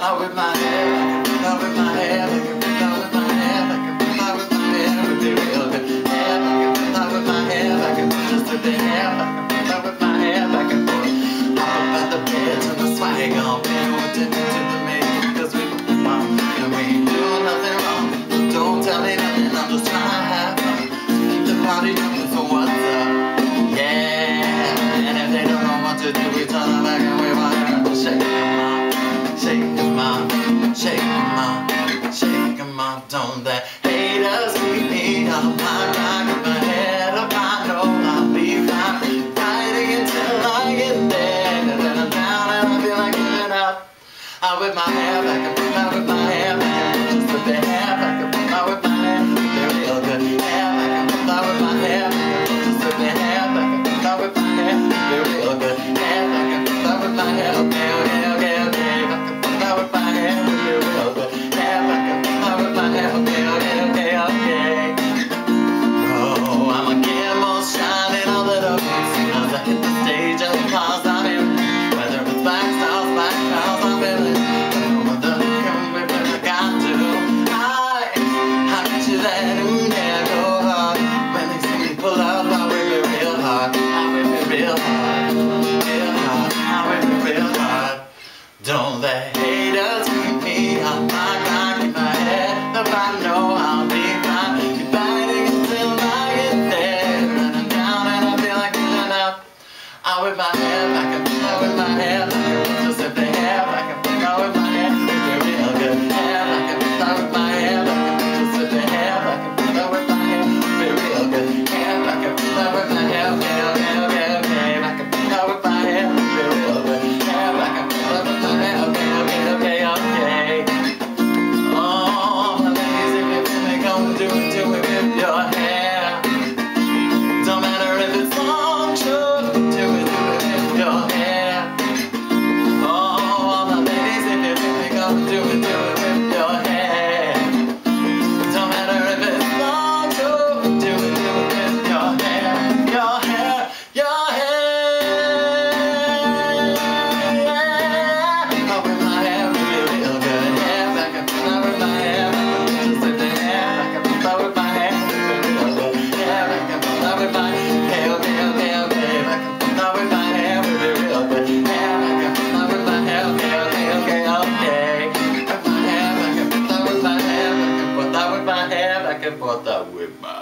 out with my hair, out with my hair, out with my hair, out with my hair, would be real good. Out with my hair, just with the hair, out with my hair, back and forth. Hop up out the bed, turn the swag on, pay no attention to the maid, because we and we ain't doing nothing wrong. Don't tell me nothing, I'm just trying to have fun. Keep the party jumping, so what's up? Yeah, and if they don't know what to do, we turn them back and wave our hair and shake them off, shake them off, shake them off, shake them off. Don't let haters keep me up. I rock my head up, I know I'll be fine, fighting until I get there. And then I'm down and I feel like giving up. Out with my hair back up, out with my hair back up, just with the hair back up, out with my hair, they're real good. Hair back up, out with my hair back up, just with the hair back up, out with my hair, they're real good. Hair back up, out with my hair, okay, okay, okay, okay, back up, out with my hair, they're real good. Hair back up, out with my hair, okay, okay, okay, okay. Oh, I'ma get more shine in a little bit soon as I hit the stage and the cars I'm in. Whether it's black stars, black clouds, I'm feeling. Don't let haters keep me up. I keep my head up, I know I'll be fine. Keep fighting until I get there. Running down and I feel like giving up. Out with my hair back up, out with my hair back up, just with the hair back up, out with my hair, it's real good. Hair back up, out with my hair back up, just with the hair back up, out with my hair, it's real good. Hair back up, out with my hair, okay, okay, okay, okay, back up, out with my hair, it's real good. Hair back up, out with my hair, okay, okay, okay, okay. Oh, my ladies, if you feel me, go do it with your hair. Don't matter if it's long, short, do it with your hair. Oh, all my ladies, if you feel me, go do it with your hair. Don't matter if it's long, short, do it with your hair. Your hair, your hair. Yeah. Out with my hair, real good. Hair back up, out with my hair, just with the hair back up, out with my hair, real good. Hair back up, out with my hair, okay, okay, okay, back up, out with my hair, real good. Hair back up, out with my hair, okay, okay, okay, okay. With my hair back up, out with my hair, back and forth, out with my hair, back and forth, out with my